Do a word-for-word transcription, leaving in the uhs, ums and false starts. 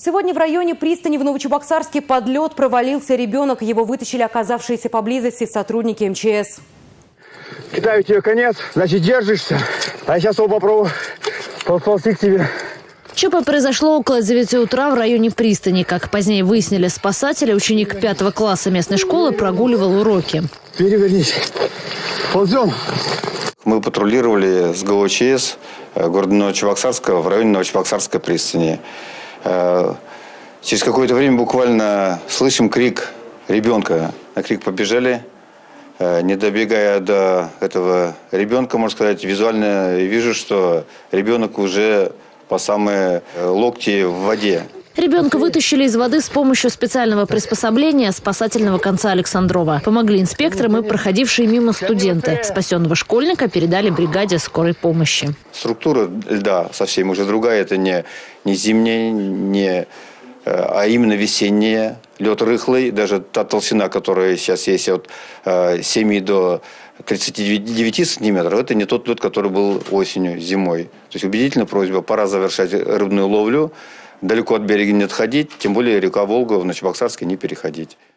Сегодня в районе пристани в Новочебоксарске под лед провалился ребенок. Его вытащили оказавшиеся поблизости сотрудники эм че эс. Кидаю тебе конец, значит держишься. А я сейчас его попробую подползти к тебе. ЧП произошло около девяти утра в районе пристани. Как позднее выяснили спасатели, ученик пятого класса местной школы прогуливал уроки. Перевернись. Ползем. Мы патрулировали с гэ о че эс города Новочебоксарска в районе Новочебоксарской пристани. Через какое-то время буквально слышим крик ребенка. На крик побежали. Не добегая до этого ребенка, можно сказать, визуально вижу, что ребенок уже по самые локти в воде. Ребенка вытащили из воды с помощью специального приспособления спасательного конца Александрова. Помогли инспекторам и проходившие мимо студенты. Спасенного школьника передали бригаде скорой помощи. Структура льда совсем уже другая. Это не, не зимняя, не, а именно весенняя. Лед рыхлый. Даже та толщина, которая сейчас есть от семи до тридцати девяти сантиметров, это не тот лед, который был осенью, зимой. То есть убедительная просьба, пора завершать рыбную ловлю. Далеко от берега не отходить, тем более река Волга в Новочебоксарске не переходить.